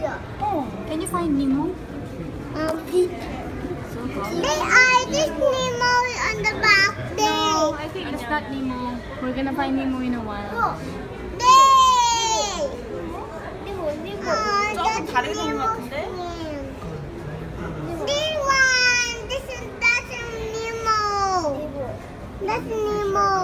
Oh, can you find Nemo? So close. This Nemo on the back there. No, I think it's not Nemo. We're gonna find Nemo in a while. 조금 다르게 생긴 것 같은데? This one. That's Nemo. That's Nemo.